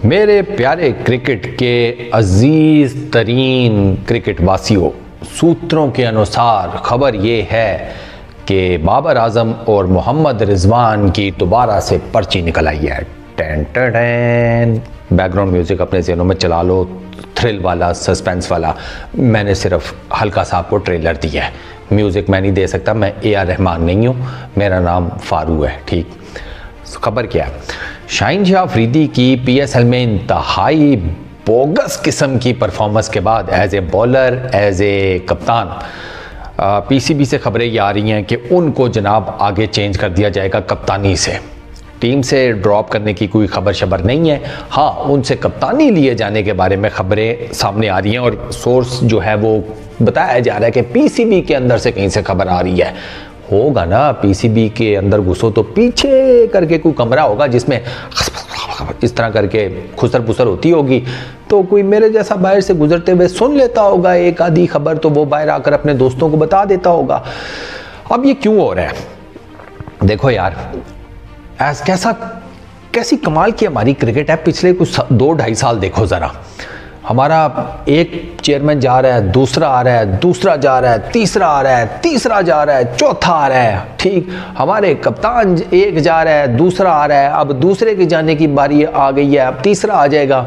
मेरे प्यारे क्रिकेट के अजीज तरीन क्रिकेट वासियों, सूत्रों के अनुसार खबर ये है कि बाबर आजम और मोहम्मद रिजवान की दोबारा से पर्ची निकल आई है। टेन टेन बैकग्राउंड म्यूजिक अपने ज़हनों में चला लो, थ्रिल वाला, सस्पेंस वाला। मैंने सिर्फ हल्का सा आपको ट्रेलर दिया है, म्यूज़िक मैं नहीं दे सकता। मैं AR रहमान नहीं हूँ, मेरा नाम फारू है। ठीक, खबर क्या है? शाहीन शाह अफरीदी की PSL में इंतहाई बोगस किस्म की परफॉर्मेंस के बाद as a bowler, as a कप्तान, PCB से खबरें ये आ रही हैं कि उनको जनाब आगे चेंज कर दिया जाएगा कप्तानी से। टीम से ड्रॉप करने की कोई खबर शबर नहीं है। हाँ, उनसे कप्तानी लिए जाने के बारे में खबरें सामने आ रही हैं और सोर्स जो है वो बताया जा रहा है कि PCB के अंदर से कहीं से खबर आ रही है। होगा ना, PCB के अंदर घुसो तो पीछे करके कोई कमरा होगा जिसमें इस तरह करके खुसर पुसर होती होगी, तो कोई मेरे जैसा बाहर से गुजरते हुए सुन लेता होगा एक आधी खबर, तो वो बाहर आकर अपने दोस्तों को बता देता होगा। अब ये क्यों हो रहा है? देखो यार, कैसी कमाल की हमारी क्रिकेट है। पिछले कुछ 2-2.5 साल देखो ज़रा, हमारा एक चेयरमैन जा रहा है, दूसरा आ रहा है, दूसरा जा रहा है, तीसरा आ रहा है, तीसरा जा रहा है, चौथा आ रहा है। ठीक, हमारे कप्तान एक जा रहा है, दूसरा आ रहा है, अब दूसरे के जाने की बारी आ गई है, अब तीसरा आ जाएगा।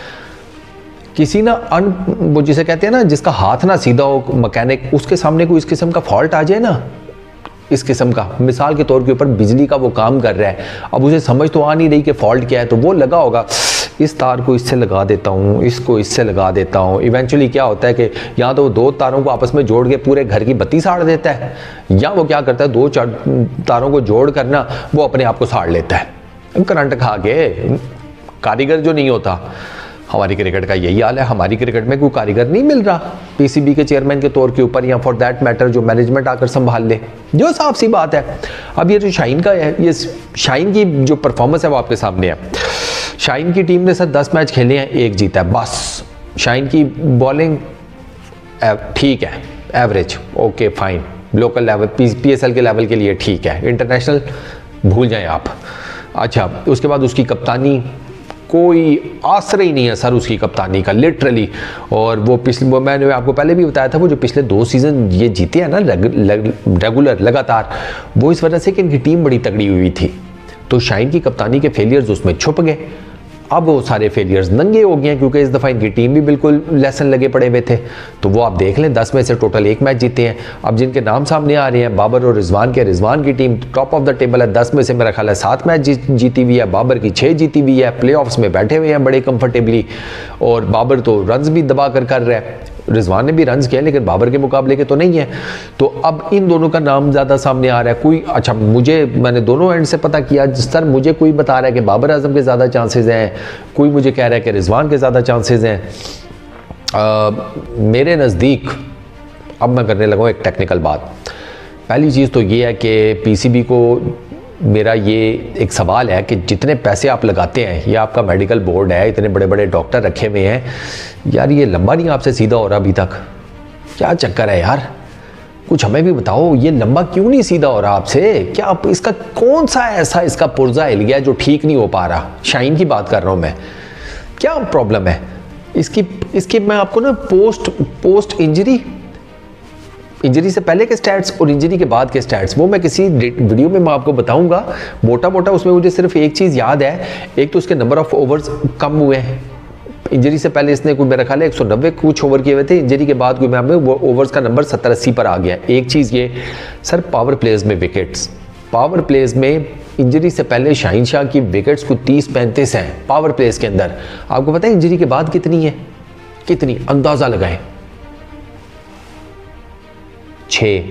किसी ना वो जिसे कहते हैं ना, जिसका हाथ ना सीधा हो, मैकेनिक, उसके सामने कोई इस किस्म का फॉल्ट आ जाए ना, इस किस्म का, मिसाल के तौर के ऊपर बिजली का वो काम कर रहा है, अब उसे समझ तो आ नहीं रही कि फॉल्ट क्या है, तो वो लगा होगा इस तार को इससे लगा देता हूँ, इसको इससे लगा देता हूँ। इवेंचुअली क्या होता है कि या तो वो 2 तारों को आपस में जोड़ के पूरे घर की बत्ती साड़ देता है, या वो क्या करता है 2-4 तारों को जोड़ करना वो अपने आप को साड़ लेता है करंट खा के। कारीगर जो नहीं होता, हमारी क्रिकेट का यही हाल है। हमारी क्रिकेट में कोई कारीगर नहीं मिल रहा PCB के चेयरमैन के तौर के ऊपर, या फॉर दैट मैटर जो मैनेजमेंट आकर संभाल ले, जो साफ सी बात है। अब ये जो शाहीन का है, ये शाहीन की जो परफॉर्मेंस है वो आपके सामने है। शाहीन की टीम ने सर 10 मैच खेले हैं, 1 जीता है बस। शाहीन की बॉलिंग ठीक है, average, okay fine, local level PSL के लेवल के लिए ठीक है, इंटरनेशनल भूल जाएं आप। अच्छा, उसके बाद उसकी कप्तानी, कोई आसरा ही नहीं है सर उसकी कप्तानी का, लिटरली। और वो मैंने आपको पहले भी बताया था, वो जो पिछले 2 सीज़न ये जीते हैं ना रेगुलर लगातार, वो इस वजह से कि इनकी टीम बड़ी तगड़ी हुई थी। तो शाहीन की कप्तानी के फेलियर्स उसमें छुप गए। अब वो सारे फेलियर्स नंगे हो गए हैं, क्योंकि इस दफ़ा इनकी टीम भी बिल्कुल लेसन लगे पड़े हुए थे। तो वो आप देख लें, 10 में से टोटल 1 मैच जीते हैं। अब जिनके नाम सामने आ रहे हैं, बाबर और रिजवान के, रिजवान की team top of the table है, 10 में से मेरा ख्याल है 7 मैच जीती हुई है, बाबर की 6 जीती हुई है, प्लेऑफ्स में बैठे हुए हैं बड़े कंफर्टेबली। और बाबर तो रन्स भी दबा कर रहा है, रिजवान ने भी रन्स किए लेकिन बाबर के मुकाबले के तो नहीं है। तो अब इन दोनों का नाम ज़्यादा सामने आ रहा है। कोई, अच्छा, मैंने दोनों एंड से पता किया सर, मुझे कोई बता रहा है कि बाबर आजम के ज़्यादा चांसेस हैं, कोई मुझे कह रहा है कि रिजवान के ज़्यादा चांसेस हैं। मेरे नज़दीक अब मैं करने लगा हूँ एक टेक्निकल बात। पहली चीज़ तो ये है कि PCB को मेरा ये एक सवाल है कि जितने पैसे आप लगाते हैं, ये आपका मेडिकल बोर्ड है, इतने बड़े बड़े डॉक्टर रखे हुए हैं यार, ये लंबा नहीं आपसे सीधा हो रहा अभी तक? क्या चक्कर है यार? कुछ हमें भी बताओ, ये लंबा क्यों नहीं सीधा हो रहा आपसे? क्या आप, इसका कौन सा ऐसा इसका पुर्जा हिल गया जो ठीक नहीं हो पा रहा? शाहीन की बात कर रहा हूँ मैं, क्या प्रॉब्लम है इसकी मैं आपको ना पोस्ट इंजरी से पहले के स्टैट्स और इंजरी के बाद के स्टैट्स, वो मैं किसी वीडियो में मैं आपको बताऊंगा मोटा मोटा। उसमें मुझे सिर्फ एक चीज़ याद है, एक तो उसके नंबर ऑफ ओवर्स कम हुए हैं। इंजरी से पहले इसने कोई मेरा ख्याल है 190 कुछ ओवर किए हुए थे, इंजरी के बाद कोई मैं वो ओवर्स का नंबर 70-80 पर आ गया। एक चीज़ ये सर, पावर प्लेज में विकेट्स, पावर प्लेज में इंजरी से पहले शाहीन शाह की विकेट्स को 30-35 हैं पावर प्लेज के अंदर। आपको पता है इंजरी के बाद कितनी है? कितनी, अंदाज़ा लगाएं। 6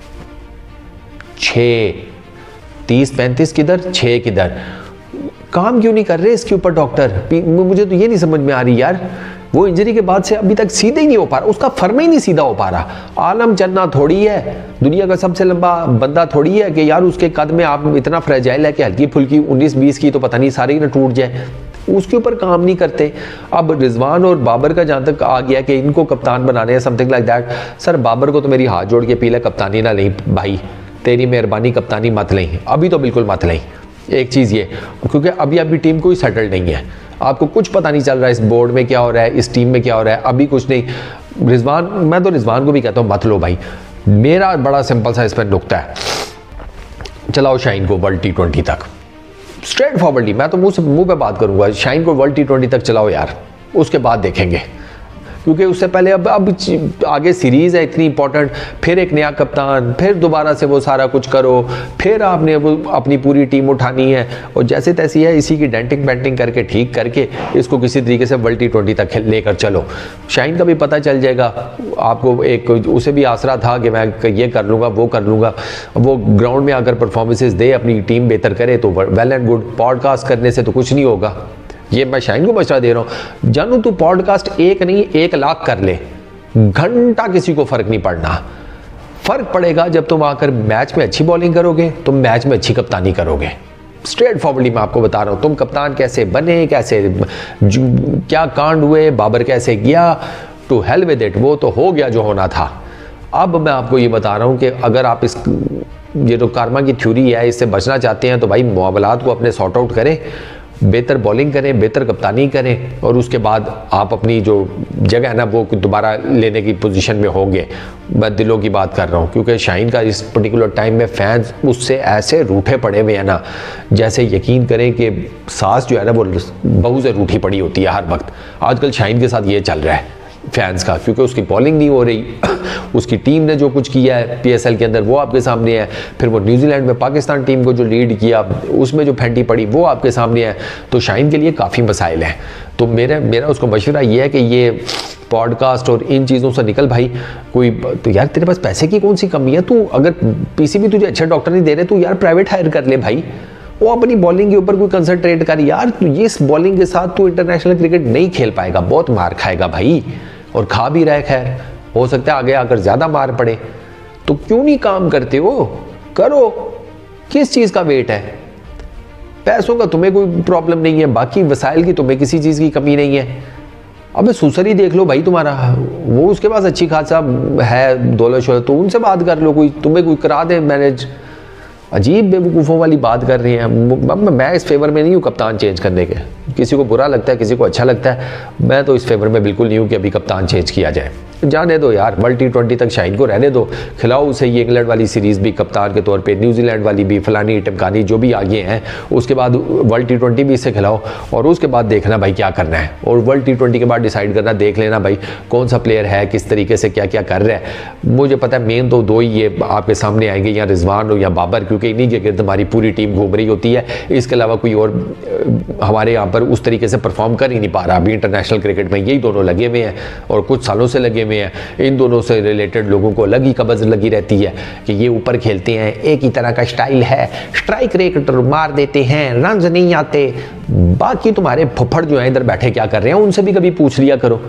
30-35 किधर, 6 किधर? काम क्यों नहीं कर रहे इसके ऊपर डॉक्टर? मुझे तो ये नहीं समझ में आ रही यार। वो इंजरी के बाद से अभी तक सीधे ही नहीं हो पा रहा, उसका फर्म ही नहीं सीधा हो पा रहा। आलम चन्ना थोड़ी है, दुनिया का सबसे लंबा बंदा थोड़ी है कि यार उसके कद में आप इतना फ्रेजाइल है कि हल्की फुल्की 19-20 की तो पता नहीं सारे ही ना टूट जाए, उसके ऊपर काम नहीं करते। अब रिजवान और बाबर का जहाँ तक आ गया कि इनको कप्तान बनाने हैं, something like that. Sir Babar को तो मेरी हाथ जोड़ के अपील है, कप्तानी ना लें भाई, तेरी मेहरबानी, कप्तानी मत लें, अभी तो बिल्कुल मत लें। एक चीज़ ये, क्योंकि अभी टीम कोई सेटल नहीं है, आपको कुछ पता नहीं चल रहा है इस बोर्ड में क्या हो रहा है, इस टीम में क्या हो रहा है, अभी कुछ नहीं। रिजवान, मैं तो रिजवान को भी कहता हूँ मत लो भाई। मेरा बड़ा सिंपल सा इस पर नुक्ता है, चलाओ शाहीन को वर्ल्ड T20 तक, स्ट्रेट फॉरवर्डली। मैं तो मुंह पे बात करूंगा, शाहीन को वर्ल्ड T20 तक चलाओ यार, उसके बाद देखेंगे। क्योंकि उससे पहले अब आगे सीरीज़ है इतनी इंपॉर्टेंट, फिर एक नया कप्तान, फिर दोबारा से वो सारा कुछ करो, फिर आपने वो अपनी पूरी टीम उठानी है, और जैसे तैसी है इसी की डेंटिंग पेंटिंग करके ठीक करके इसको किसी तरीके से वर्ल्ड T20 तक लेकर चलो। शाहीन का भी पता चल जाएगा आपको, एक उसे भी आसरा था कि मैं ये कर लूँगा वो कर लूँगा, वो ग्राउंड में आकर परफॉर्मेंसेज दे, अपनी टीम बेहतर करे तो वेल एंड गुड। पॉडकास्ट करने से तो कुछ नहीं होगा, ये मैं शाहीन को मशवरा दे रहा हूँ। जानू तू पॉडकास्ट एक नहीं 1 लाख कर ले, घंटा किसी को फर्क नहीं पड़ना। फर्क पड़ेगा जब तुम आकर मैच में अच्छी बॉलिंग करोगे, तुम मैच में अच्छी कप्तानी करोगे। स्ट्रेट फॉरवर्डली मैं आपको बता रहा हूँ, तुम कप्तान कैसे बने, कैसे क्या कांड हुए, बाबर कैसे गया, टू हेल विद इट, वो तो हो गया जो होना था। अब मैं आपको ये बता रहा हूँ कि अगर आप ये जो कार्मा की थ्योरी है इससे बचना चाहते हैं तो भाई मामलात को अपने सॉर्ट आउट करें, बेहतर बॉलिंग करें, बेहतर कप्तानी करें, और उसके बाद आप अपनी जो जगह है ना वो दोबारा लेने की पोजीशन में होंगे। मैं दिलों की बात कर रहा हूँ, क्योंकि शाहीन का इस पर्टिकुलर टाइम में फैंस उससे ऐसे रूठे पड़े हुए हैं ना, जैसे यकीन करें कि सांस जो है ना वो बहू से रूठी पड़ी होती है हर वक्त। आजकल शाहीन के साथ ये चल रहा है फैंस का, क्योंकि उसकी बॉलिंग नहीं हो रही, उसकी टीम ने जो कुछ किया है PSL के अंदर वो आपके सामने है, फिर वो न्यूजीलैंड में पाकिस्तान टीम को जो लीड किया उसमें जो फेंटी पड़ी वो आपके सामने है। तो शाहीन के लिए काफ़ी मसाइल हैं। तो मेरा उसको मशवरा ये है कि ये पॉडकास्ट और इन चीज़ों से निकल भाई। कोई तो यार तेरे पास पैसे की कौन सी कमी है, तू अगर PCB तुझे अच्छे डॉक्टर नहीं दे रहे, तू यार प्राइवेट हायर कर ले भाई, वो अपनी बॉलिंग के ऊपर कोई कंसंट्रेट कर यार। तू ये इस बॉलिंग के साथ तू इंटरनेशनल क्रिकेट नहीं खेल पाएगा, बहुत मार खाएगा भाई, और खा भी रहा है। खैर हो सकता है आगे आकर ज़्यादा मार पड़े, तो क्यों नहीं काम करते हो, करो। किस चीज़ का वेट है, पैसों का तुम्हें कोई प्रॉब्लम नहीं है, बाकी वसाइल की तुम्हें किसी चीज़ की कमी नहीं है। अबे सुसरी देख लो भाई तुम्हारा, वो उसके पास अच्छी खासा है दौलत शोहरत, तो उनसे बात कर लो, कोई तुम्हें कोई करा दे मैनेज। अजीब बेवकूफ़ों वाली बात कर रही हैं। मैं इस फेवर में नहीं हूँ कप्तान चेंज करने के, किसी को बुरा लगता है किसी को अच्छा लगता है, मैं तो इस फेवर में बिल्कुल नहीं हूँ कि अभी कप्तान चेंज किया जाए। जाने दो यार, वर्ल्ड T20 तक शाहीन को रहने दो, खिलाओ उसे ये इंग्लैंड वाली सीरीज़ भी कप्तान के तौर पे, न्यूजीलैंड वाली भी, फलानी टिमकानी जो भी आगे हैं, उसके बाद वर्ल्ड T20 भी इसे खिलाओ, और उसके बाद देखना भाई क्या करना है, और वर्ल्ड T20 के बाद डिसाइड करना, देख लेना भाई कौन सा प्लेयर है, किस तरीके से क्या क्या कर रहा है। मुझे पता है मेन तो 2 ही ये आपके सामने आएंगे, या रिजवान हो या बाबर, क्योंकि इन्हीं के गिर्द हमारी पूरी टीम घूम रही होती है। इसके अलावा कोई और हमारे यहाँ पर उस तरीके से परफॉर्म कर ही नहीं पा रहा अभी इंटरनेशनल क्रिकेट में। यही दोनों लगे हुए हैं और कुछ सालों से लगे हुए हैं। इन दोनों से रिलेटेड लोगों को अलग ही कब्ज़ लगी रहती है कि ये ऊपर खेलते हैं, एक ही तरह का स्टाइल है, स्ट्राइक रेट मार देते हैं, रन्स नहीं आते। बाकी तुम्हारे फुफड़ जो है इधर बैठे क्या कर रहे हैं, उनसे भी कभी पूछ लिया करो।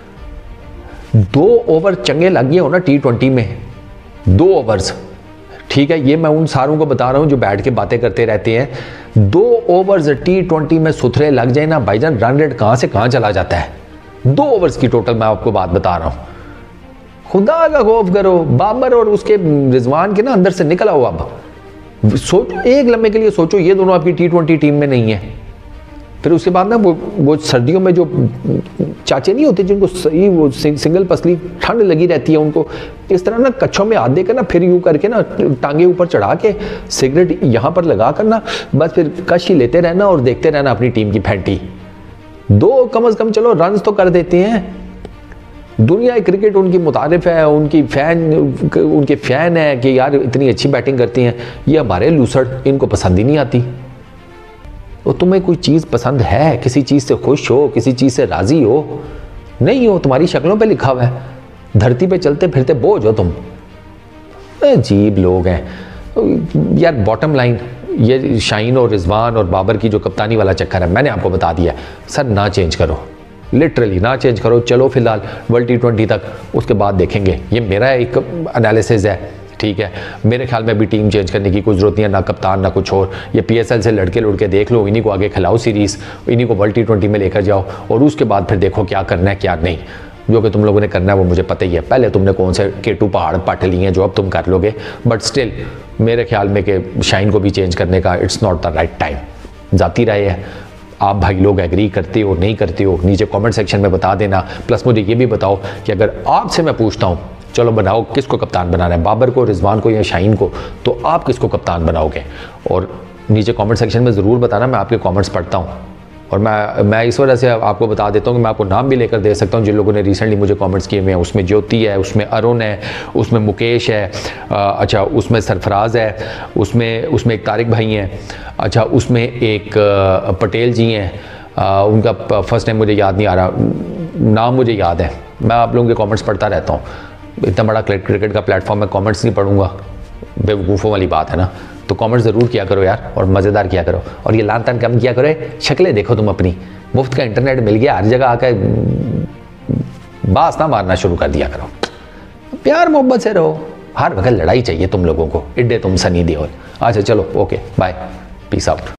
2 ओवर चंगे लग गए हो ना T20 में, 2 ओवर्स, ठीक है, ये मैं उन सारों को बता रहा हूं जो बैठ के बातें करते रहते हैं। 2 ओवर्स T20 में सुथरे लग जाए ना भाईजान, रन रेट कहां से कहां चला जाता है। 2 ओवर्स की टोटल मैं आपको बात बता रहा हूं। खुदा का खौफ करो, बाबर और उसके रिजवान के ना अंदर से निकल आओ। अब सोचो, एक लम्हे के लिए सोचो, ये दोनों आपकी T20 टीम में नहीं है। फिर उसके बाद ना वो सर्दियों में जो चाचे नहीं होते जिनको सही वो सिंगल पसली ठंड लगी रहती है, उनको इस तरह ना कच्छों में हाथ देकर ना फिर यूं करके ना टांगे ऊपर चढ़ा के सिगरेट यहाँ पर लगा कर ना बस फिर कश ही लेते रहना और देखते रहना अपनी टीम की फैंटी। 2 कम से कम चलो रन्स तो कर देते हैं। दुनिया क्रिकेट उनकी मुतारिफ है, उनके फैन है कि यार इतनी अच्छी बैटिंग करती हैं। ये हमारे लूसड़, इनको पसंद ही नहीं आती। तो तुम्हें कोई चीज़ पसंद है, किसी चीज़ से खुश हो, किसी चीज़ से राज़ी हो, नहीं हो, तुम्हारी शक्लों पे लिखा हुआ है, धरती पे चलते फिरते बोझ हो तुम। अजीब लोग हैं यार। बॉटम लाइन ये शाहीन और रिजवान और बाबर की जो कप्तानी वाला चक्कर है, मैंने आपको बता दिया सर, ना चेंज करो, लिटरली ना चेंज करो। चलो फिलहाल वर्ल्ड T20 तक, उसके बाद देखेंगे। ये मेरा एक एनालिसिस है, ठीक है। मेरे ख्याल में भी टीम चेंज करने की कोई जरूरत नहीं है, ना कप्तान ना कुछ और। ये PSL से लड़के देख लो, इन्हीं को आगे खिलाओ सीरीज़, इन्हीं को वर्ल्ड T20 में लेकर जाओ, और उसके बाद फिर देखो क्या करना है क्या नहीं। जो कि तुम लोगों ने करना है वो मुझे पता ही है। पहले तुमने कौन से K2 पहाड़ पट लिए हैं जो अब तुम कर लोगे, बट स्टिल मेरे ख्याल में कि शाहीन को भी चेंज करने का it's not the right time. जाती राय है, आप भाई लोग एग्री करते हो नहीं करते हो, नीचे कमेंट सेक्शन में बता देना। प्लस मुझे ये भी बताओ कि अगर आपसे मैं पूछता हूँ चलो बनाओ किसको कप्तान बनाना है, बाबर को, रिजवान को या शाहीन को, तो आप किसको कप्तान बनाओगे? और नीचे कमेंट सेक्शन में ज़रूर बताना, मैं आपके कमेंट्स पढ़ता हूँ। और मैं इस वजह से आपको बता देता हूँ कि मैं आपको नाम भी लेकर दे सकता हूँ जिन लोगों ने रिसेंटली मुझे कमेंट्स किए हुए हैं। उसमें ज्योति है, उसमें अरुण है, उसमें मुकेश है, अच्छा उसमें सरफराज है, उसमें एक तारिक भाई हैं, अच्छा उसमें एक पटेल जी हैं, उनका फर्स्ट नेम मुझे याद नहीं आ रहा, नाम मुझे याद है। मैं आप लोगों के कमेंट्स पढ़ता रहता हूँ, इतना बड़ा क्रिकेट का प्लेटफॉर्म में कमेंट्स नहीं पढ़ूंगा, बेवकूफ़ों वाली बात है ना। तो कमेंट्स ज़रूर किया करो यार, और मज़ेदार किया करो, और ये लान तान कम किया करो। शक्लें देखो तुम अपनी, मुफ्त का इंटरनेट मिल गया, हर जगह आकर बास ना मारना शुरू कर दिया करो। प्यार मोहब्बत से रहो, हर वक्त लड़ाई चाहिए तुम लोगों को, इड्डे तुम सनी देओल। अच्छा चलो ओके बाय, पीस आउट।